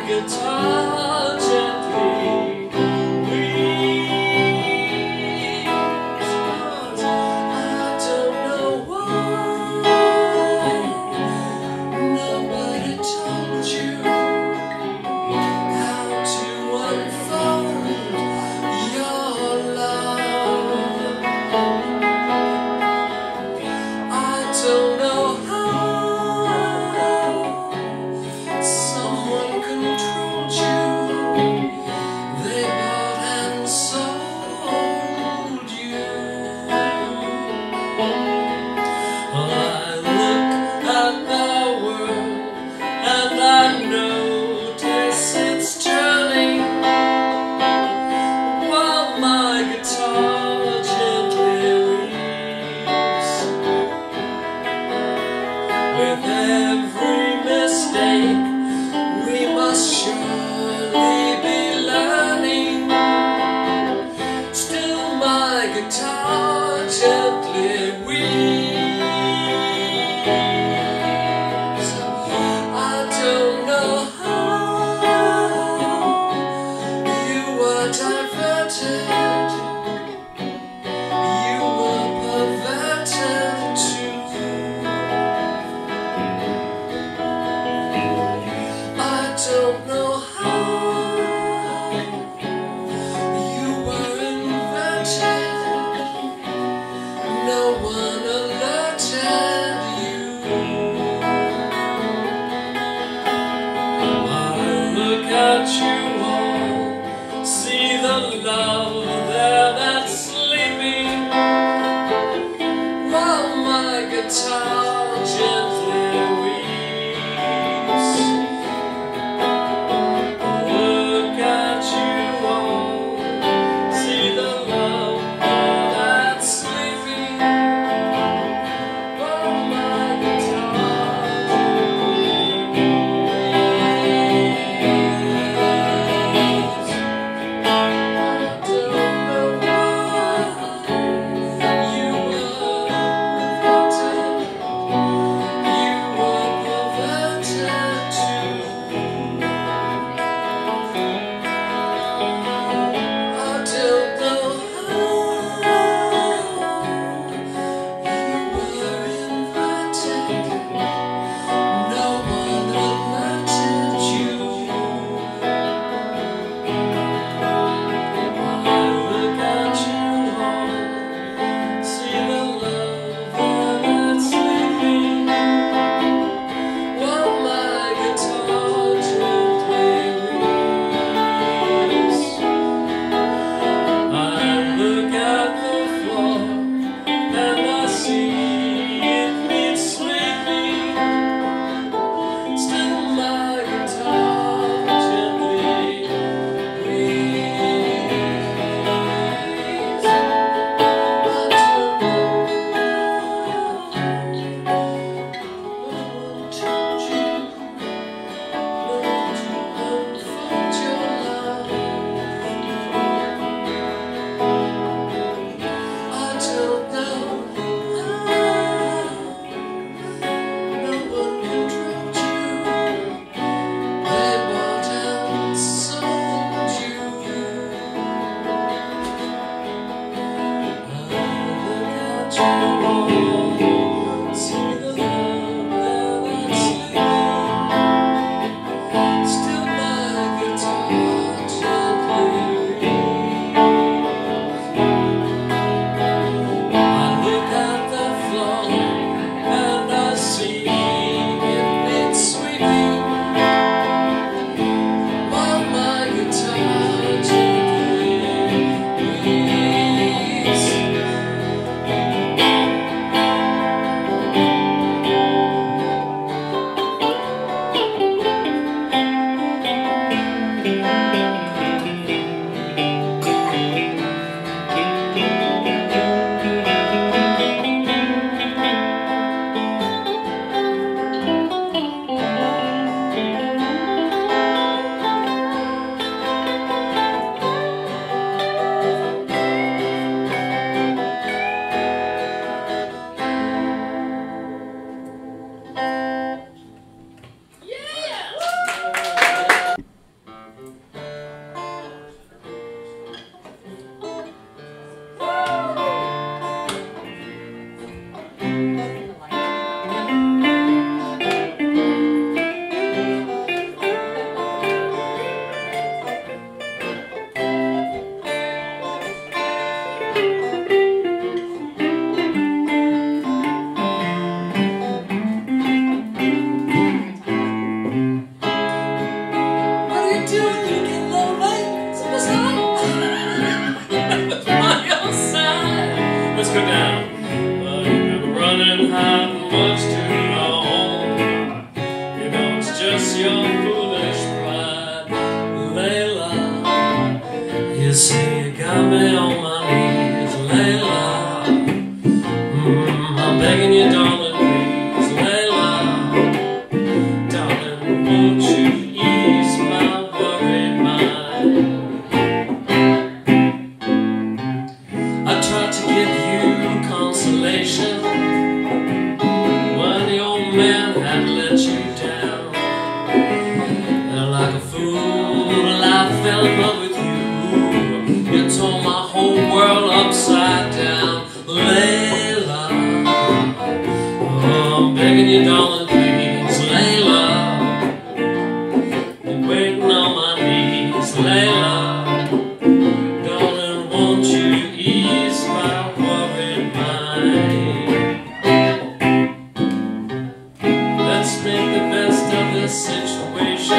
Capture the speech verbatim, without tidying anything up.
guitar gently weeps. I don't know why nobody told you how to unfold your love. I don't know how someone controlled you. They bought and sold you. I look at the world and I notice it's turning while my guitar gently weeps. With every mistake we must surely be learning. Still my guitar gently weeps. I don't know how you were diverted, you were perverted too. I don't know how you were invented. No one alerted you. I look at you all, see the love there that's sleeping, while my guitar gently weeps. Look at you all, see the love that's sleeping, while my guitar gently weeps. I don't her down, but you've been running hot much too long. You know it's just your foolish pride, Layla. You see you got me on my knees, Layla. Mm, I'm begging you, darling, please, Layla. Darling, won't you ease my worried mind? I tried to give you consolation when the old man had let you down. And like a fool, I fell in love with you. You tore my whole world upside down, Layla. Oh, I'm begging you, darling, please, Layla. I'm waiting on my knees, Layla. Darling, won't you ease my worried mind? Let's make the best of this situation.